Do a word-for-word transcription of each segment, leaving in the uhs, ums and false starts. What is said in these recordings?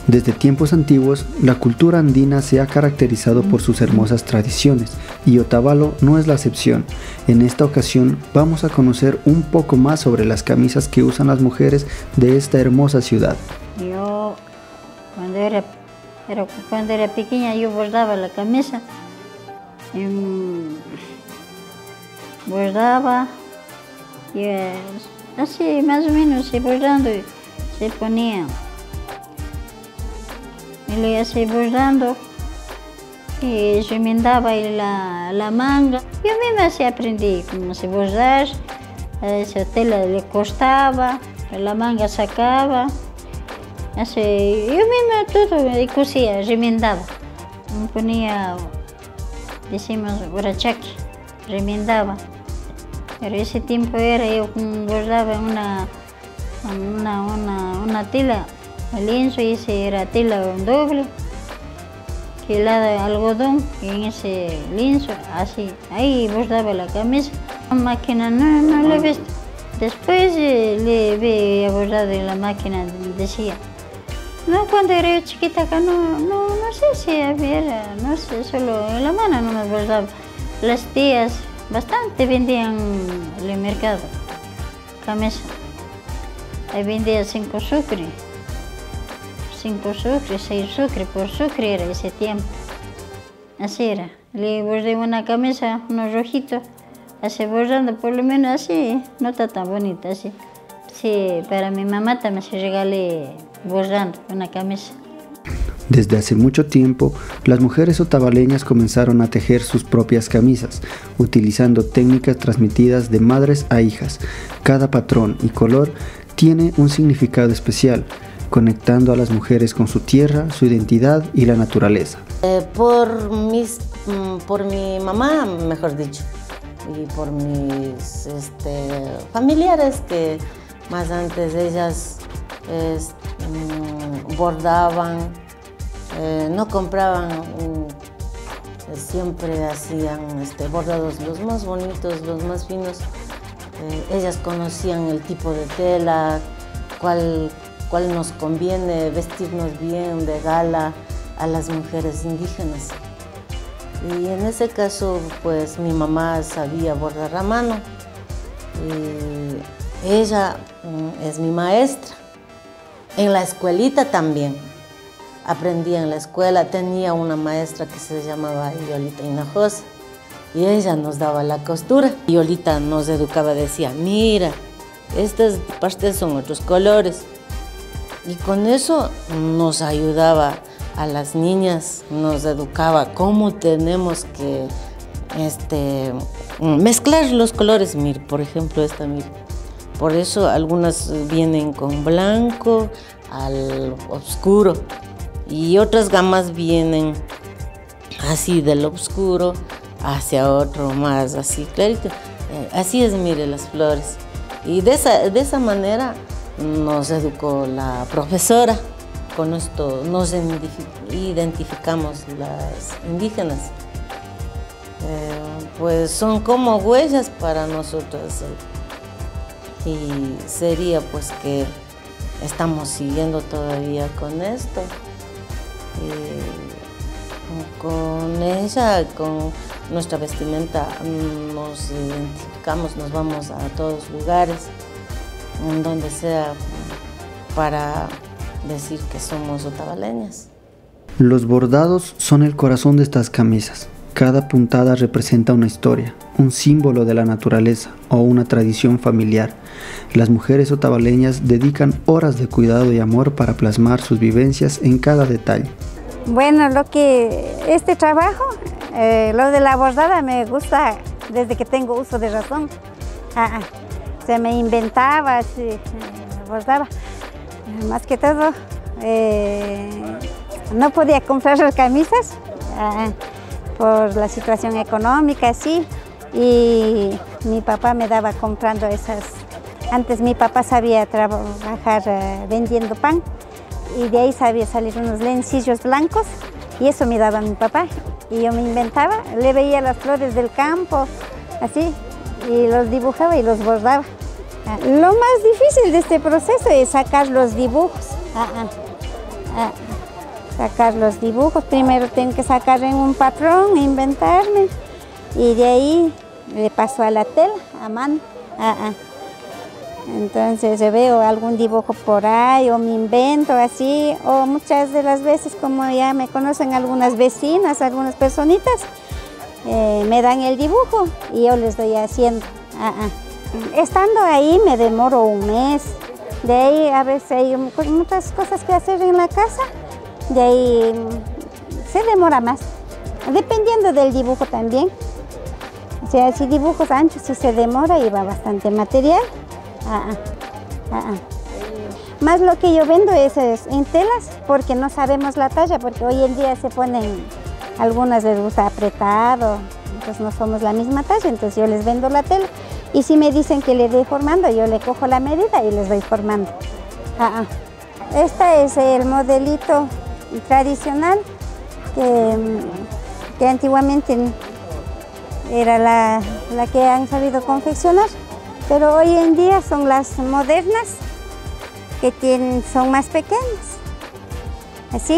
Desde tiempos antiguos, la cultura andina se ha caracterizado por sus hermosas tradiciones, y Otavalo no es la excepción. En esta ocasión vamos a conocer un poco más sobre las camisas que usan las mujeres de esta hermosa ciudad. Yo, cuando era, era, cuando era pequeña, yo bordaba la camisa. Y, bordaba, y así más o menos, se bordando, se ponía. Y lo iba así bordando y remendaba la, la manga. Yo misma así aprendí cómo se bordar, esa tela le costaba, la manga sacaba. Así, yo misma todo cosía, remendaba. Me ponía, decimos, borrachaque, remendaba. Pero ese tiempo era, yo bordaba una, una, una, una tela. El lienzo ese era tela doble, que la de algodón, y en ese lienzo, así, ahí bordaba la camisa. La máquina no, no la he visto. Después eh, le vi bordado en la máquina, decía. No, cuando era yo chiquita acá, no, no, no sé si había, no sé, solo en la mano no me bordaba. Las tías bastante vendían en el mercado, camisa. Ahí vendía cinco sucres. Cinco sucres, seis sucres por sucre era ese tiempo. Así era. Le bordé una camisa, unos rojitos, así bordando, por lo menos así, no está tan bonita así. Sí, para mi mamá también se regalé bordando una camisa. Desde hace mucho tiempo, las mujeres otavaleñas comenzaron a tejer sus propias camisas, utilizando técnicas transmitidas de madres a hijas. Cada patrón y color tiene un significado especial, conectando a las mujeres con su tierra, su identidad y la naturaleza. Eh, por, mis, por mi mamá, mejor dicho, y por mis este, familiares que más antes ellas eh, bordaban, eh, no compraban, eh, siempre hacían este, bordados los más bonitos, los más finos. Eh, ellas conocían el tipo de tela, cuál cuál nos conviene vestirnos bien de gala a las mujeres indígenas. Y en ese caso, pues mi mamá sabía bordar a mano. Y ella es mi maestra. En la escuelita también. Aprendí en la escuela, tenía una maestra que se llamaba Yolita Hinojosa. Y ella nos daba la costura. Yolita nos educaba, decía, mira, estas partes son otros colores. Y con eso nos ayudaba a las niñas, nos educaba cómo tenemos que este, mezclar los colores. Mire, por ejemplo, esta, mire. Por eso algunas vienen con blanco al oscuro y otras gamas vienen así del oscuro hacia otro más así clarito. Así es, mire, las flores. Y de esa, de esa manera nos educó la profesora. Con esto nos identificamos las indígenas. Eh, pues son como huellas para nosotros. Y sería pues que estamos siguiendo todavía con esto. Y con ella, con nuestra vestimenta, nos identificamos, nos vamos a todos lugares, en donde sea, para decir que somos otavaleñas. Los bordados son el corazón de estas camisas. Cada puntada representa una historia, un símbolo de la naturaleza o una tradición familiar. Las mujeres otavaleñas dedican horas de cuidado y amor para plasmar sus vivencias en cada detalle. Bueno, lo que este trabajo, eh, lo de la bordada me gusta desde que tengo uso de razón. Ah, se me inventaba, sí, eh, bordaba. Más que todo, eh, no podía comprar las camisas ah, por la situación económica, sí, y mi papá me daba comprando esas. Antes mi papá sabía trabajar eh, vendiendo pan, y de ahí sabía salir unos lencillos blancos, y eso me daba mi papá. Y yo me inventaba, le veía las flores del campo, así, y los dibujaba y los bordaba. Ah, lo más difícil de este proceso es sacar los dibujos. Ah, ah, ah. sacar los dibujos. Primero tengo que sacar en un patrón, inventarme, y de ahí le paso a la tela, a mano. Ah, ah. Entonces yo veo algún dibujo por ahí o me invento así, o muchas de las veces, como ya me conocen algunas vecinas, algunas personitas, eh, me dan el dibujo y yo les doy haciendo. Ah, ah. Estando ahí me demoro un mes, de ahí a veces hay muchas cosas que hacer en la casa, de ahí se demora más, dependiendo del dibujo también. O sea, si dibujos anchos sí se demora y va bastante material. Ah, ah, ah, ah. Más lo que yo vendo es, es en telas, porque no sabemos la talla, porque hoy en día se ponen, algunas les gusta apretado, entonces no somos la misma talla, entonces yo les vendo la tela. Y si me dicen que le dé formando, yo le cojo la medida y les doy formando. Ah, ah. Este es el modelito tradicional que, que antiguamente era la, la que han sabido confeccionar. Pero hoy en día son las modernas, que tienen, son más pequeñas, así.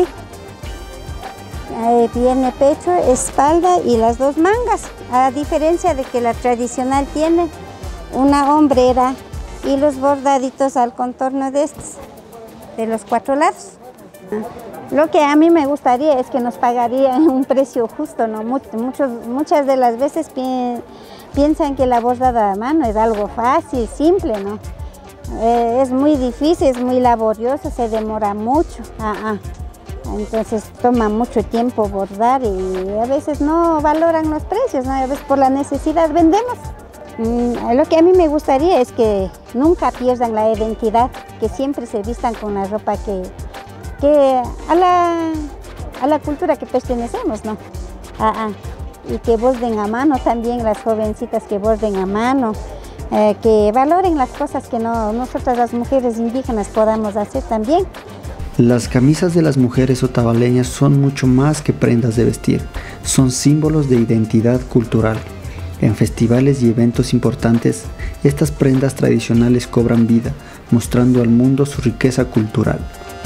Ahí viene pecho, espalda y las dos mangas, a diferencia de que la tradicional tiene una hombrera y los bordaditos al contorno de estos, de los cuatro lados. Lo que a mí me gustaría es que nos pagarían un precio justo, ¿no? Muchos, muchas de las veces piensan Piensan que la bordada a mano es algo fácil, simple, ¿no? Eh, es muy difícil, es muy laborioso, se demora mucho. Ah, ah. Entonces toma mucho tiempo bordar y a veces no valoran los precios, ¿no? A veces por la necesidad vendemos. Mm, lo que a mí me gustaría es que nunca pierdan la identidad, que siempre se vistan con la ropa que, que a, la, a la cultura que pertenecemos, ¿no? Ah, ah. Y que borden a mano también, las jovencitas que borden a mano, eh, que valoren las cosas que no, nosotras las mujeres indígenas podamos hacer también. Las camisas de las mujeres otavaleñas son mucho más que prendas de vestir, son símbolos de identidad cultural. En festivales y eventos importantes, estas prendas tradicionales cobran vida, mostrando al mundo su riqueza cultural.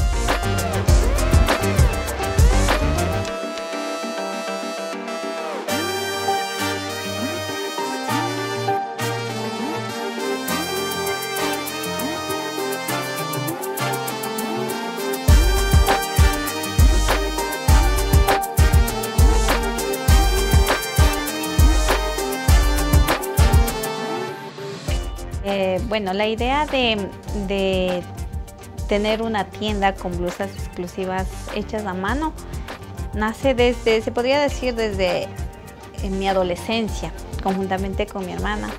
Eh, bueno, la idea de, de tener una tienda con blusas exclusivas hechas a mano nace desde, se podría decir, desde en mi adolescencia, conjuntamente con mi hermana.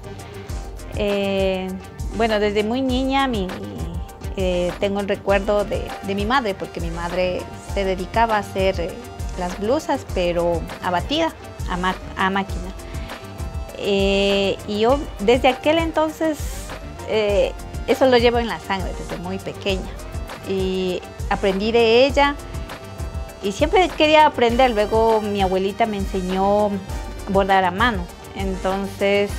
Eh, bueno, desde muy niña mi, eh, tengo el recuerdo de, de mi madre, porque mi madre se dedicaba a hacer eh, las blusas, pero a batida, a, ma a máquina. Eh, y yo desde aquel entonces eh, eso lo llevo en la sangre desde muy pequeña y aprendí de ella y siempre quería aprender. Luego mi abuelita me enseñó a bordar a mano, entonces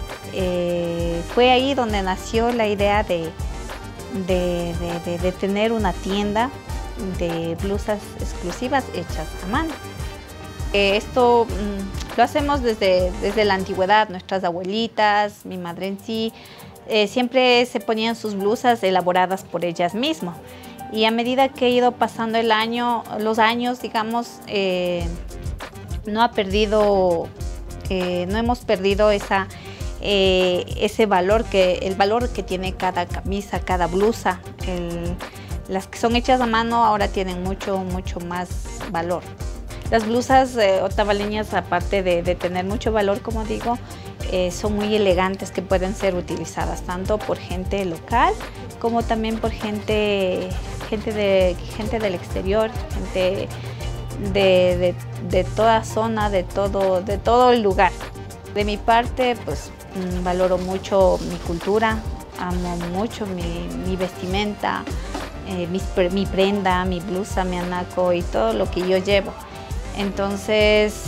eh, fue ahí donde nació la idea de, de, de, de, de tener una tienda de blusas exclusivas hechas a mano. Eh, esto mmm, lo hacemos desde, desde la antigüedad. Nuestras abuelitas, mi madre en sí, eh, siempre se ponían sus blusas elaboradas por ellas mismas. Y a medida que ha ido pasando el año, los años, digamos, eh, no ha perdido, eh, no hemos perdido esa, eh, ese valor que, el valor que tiene cada camisa, cada blusa. El, las que son hechas a mano ahora tienen mucho, mucho más valor. Las blusas eh, otavaleñas, aparte de, de tener mucho valor, como digo, eh, son muy elegantes, que pueden ser utilizadas tanto por gente local como también por gente, gente, de, gente del exterior, gente de, de, de toda zona, de todo, de todo el lugar. De mi parte, pues mmm, valoro mucho mi cultura, amo mucho mi, mi vestimenta, eh, mi, mi prenda, mi blusa, mi anaco y todo lo que yo llevo. Entonces,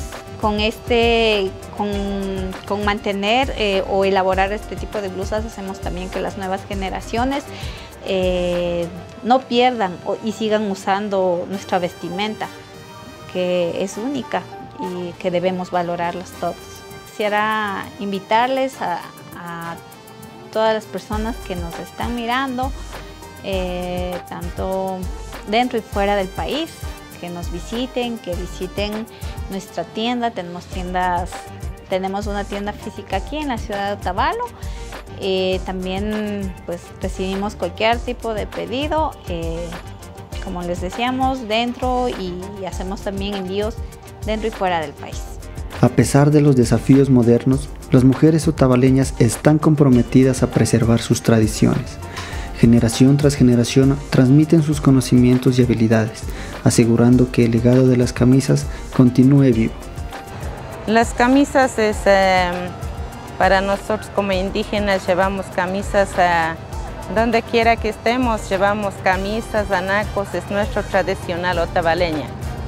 con, este, con, con mantener eh, o elaborar este tipo de blusas hacemos también que las nuevas generaciones eh, no pierdan o, y sigan usando nuestra vestimenta, que es única y que debemos valorarlas todos. Quisiera invitarles a, a todas las personas que nos están mirando, eh, tanto dentro y fuera del país, que nos visiten, que visiten nuestra tienda. Tenemos tiendas, tenemos una tienda física aquí en la ciudad de Otavalo. Eh, también pues recibimos cualquier tipo de pedido, eh, como les decíamos, dentro y hacemos también envíos dentro y fuera del país. A pesar de los desafíos modernos, las mujeres otavaleñas están comprometidas a preservar sus tradiciones. Generación tras generación transmiten sus conocimientos y habilidades, asegurando que el legado de las camisas continúe vivo. Las camisas es, eh, para nosotros como indígenas llevamos camisas a donde quiera que estemos, llevamos camisas, anacos, es nuestro tradicional otavaleña.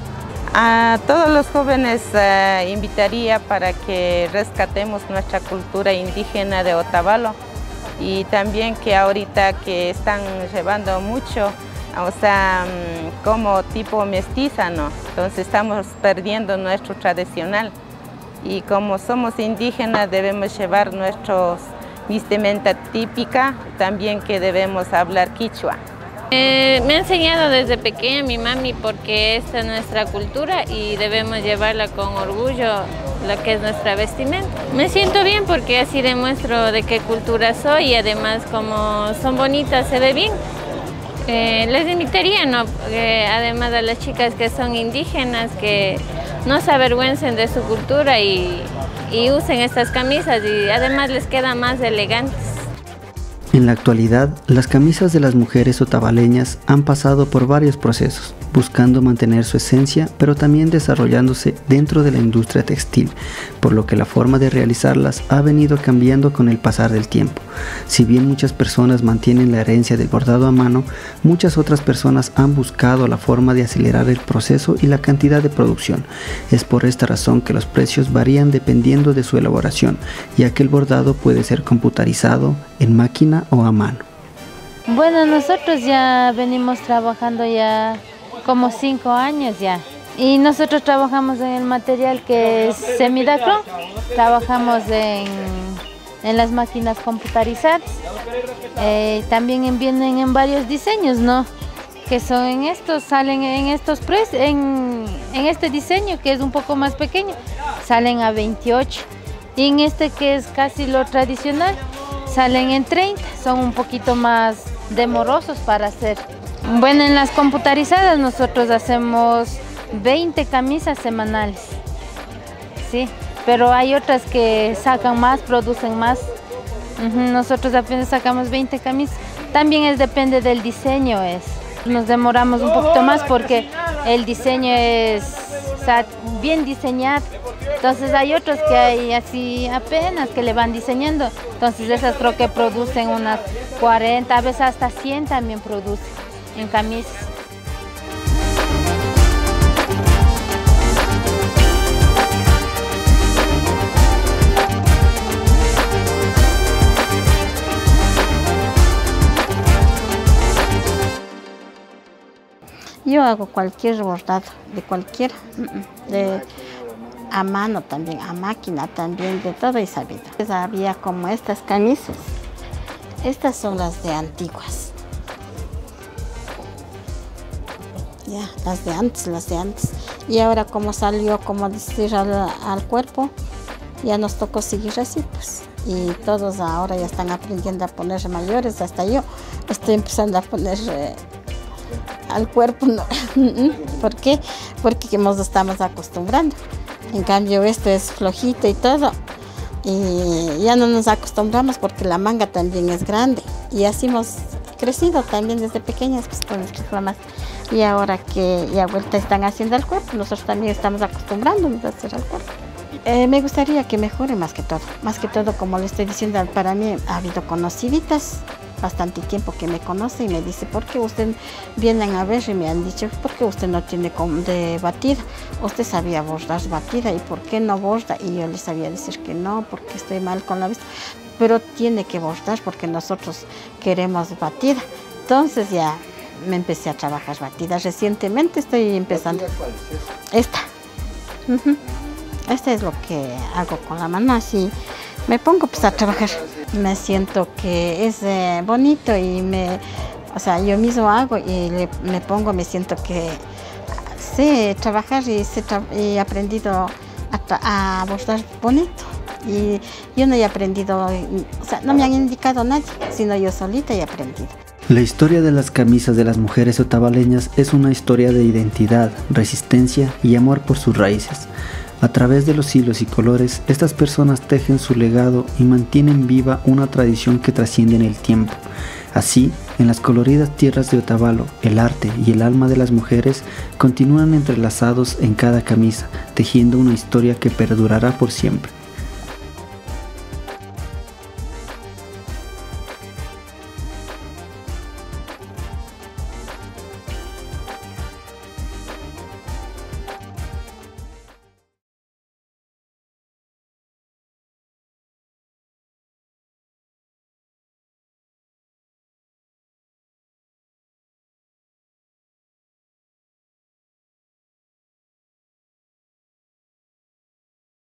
A todos los jóvenes eh, invitaría para que rescatemos nuestra cultura indígena de Otavalo y también que ahorita que están llevando mucho, o sea, como tipo mestiza, ¿no? Entonces estamos perdiendo nuestro tradicional y como somos indígenas debemos llevar nuestra vestimenta típica, también que debemos hablar quichua. Eh, me ha enseñado desde pequeña mi mami porque esta es nuestra cultura y debemos llevarla con orgullo, lo que es nuestra vestimenta. Me siento bien porque así demuestro de qué cultura soy y además como son bonitas se ve bien. Eh, les invitaría, ¿no? Eh, además a las chicas que son indígenas que no se avergüencen de su cultura y, y usen estas camisas y además les quedan más elegantes. En la actualidad, las camisas de las mujeres otavaleñas han pasado por varios procesos, buscando mantener su esencia, pero también desarrollándose dentro de la industria textil, por lo que la forma de realizarlas ha venido cambiando con el pasar del tiempo. Si bien muchas personas mantienen la herencia del bordado a mano, muchas otras personas han buscado la forma de acelerar el proceso y la cantidad de producción. Es por esta razón que los precios varían dependiendo de su elaboración, ya que el bordado puede ser computarizado, en máquina o a mano. Bueno, nosotros ya venimos trabajando ya como cinco años ya. Y nosotros trabajamos en el material que es semidacron, trabajamos en, en las máquinas computarizadas. Eh, también vienen en varios diseños, ¿no? Que son en estos, salen en estos precios, en, en este diseño que es un poco más pequeño, salen a veintiocho. Y en este que es casi lo tradicional, salen en treinta, son un poquito más demorosos para hacer. Bueno, en las computarizadas nosotros hacemos veinte camisas semanales, sí, pero hay otras que sacan más, producen más. Uh-huh, nosotros apenas sacamos veinte camisas. También es depende del diseño, es. Nos demoramos un poquito más porque el diseño es, o sea, bien diseñado. Entonces hay otros que hay así apenas que le van diseñando. Entonces esas creo que producen unas cuarenta, a veces hasta cien también producen en camisas. Yo hago cualquier bordado, de cualquier, de, a mano también, a máquina también, de todo y sabido. Había como estas camisas, estas son las de antiguas. Ya, las de antes, las de antes. Y ahora como salió, como decir, al, al cuerpo, ya nos tocó seguir así, pues. Y todos ahora ya están aprendiendo a ponerse mayores, hasta yo estoy empezando a poner eh, al cuerpo, no. ¿Por qué? Porque nos estamos acostumbrando. En cambio esto es flojito y todo. Y ya no nos acostumbramos porque la manga también es grande. Y así hemos crecido también desde pequeñas pues, con nuestras mamás. Y ahora que ya vuelta están haciendo el cuerpo, nosotros también estamos acostumbrándonos a hacer el cuerpo. Eh, me gustaría que mejore más que todo. Más que todo, como le estoy diciendo, para mí ha habido conociditas bastante tiempo que me conoce y me dice, ¿por qué usted vienen a ver? Y me han dicho, ¿por qué usted no tiene de batida? Usted sabía bordar batida y ¿por qué no borda? Y yo les sabía decir que no, porque estoy mal con la vista, pero tiene que bordar porque nosotros queremos batida. Entonces ya me empecé a trabajar batida. Recientemente estoy empezando. ¿Cuál es esta? Esta. Uh-huh. Este es lo que hago con la mano, así me pongo pues a trabajar. Me siento que es eh, bonito y me, o sea, yo mismo hago y le, me pongo, me siento que sé trabajar y sé tra he aprendido a, a bordar bonito. Y yo no he aprendido, o sea, no me han indicado nadie, sino yo solita he aprendido. La historia de las camisas de las mujeres otavaleñas es una historia de identidad, resistencia y amor por sus raíces. A través de los hilos y colores, estas personas tejen su legado y mantienen viva una tradición que trasciende en el tiempo. Así, en las coloridas tierras de Otavalo, el arte y el alma de las mujeres continúan entrelazados en cada camisa, tejiendo una historia que perdurará por siempre.